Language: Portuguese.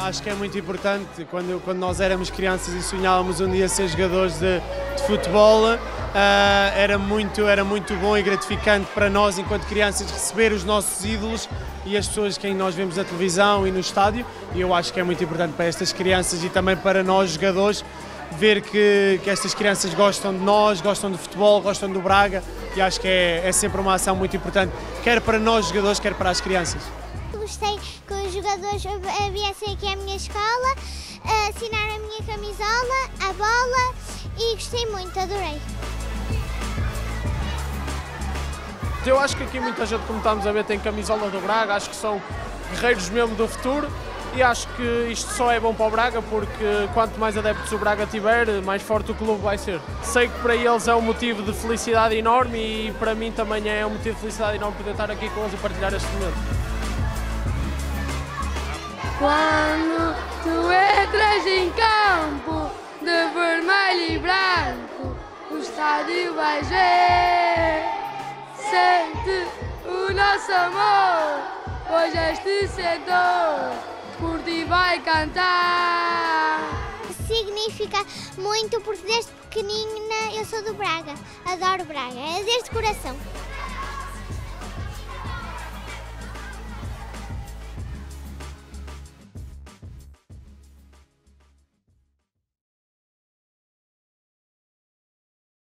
acho que é muito importante. Quando nós éramos crianças e sonhávamos um dia ser jogadores de futebol, era muito bom e gratificante para nós, enquanto crianças, receber os nossos ídolos e as pessoas quem nós vemos na televisão e no estádio. E eu acho que é muito importante para estas crianças e também para nós, jogadores, ver que estas crianças gostam de nós, gostam do futebol, gostam do Braga, e acho que é sempre uma ação muito importante, quer para nós, jogadores, quer para as crianças. Gostei que os jogadores viessem aqui à minha escola, assinaram a minha camisola, a bola, e gostei muito, adorei. Eu acho que aqui muita gente, como estamos a ver, tem camisola do Braga, acho que são guerreiros mesmo do futuro, e acho que isto só é bom para o Braga, porque quanto mais adeptos o Braga tiver, mais forte o clube vai ser. Sei que para eles é um motivo de felicidade enorme e para mim também é um motivo de felicidade enorme poder estar aqui com eles e partilhar este momento. Quando tu entras em campo de vermelho e branco, o estádio vai ver. Sente o nosso amor, pois este setor por ti vai cantar. Significa muito porque desde pequenina eu sou do Braga, adoro Braga, é desde o coração.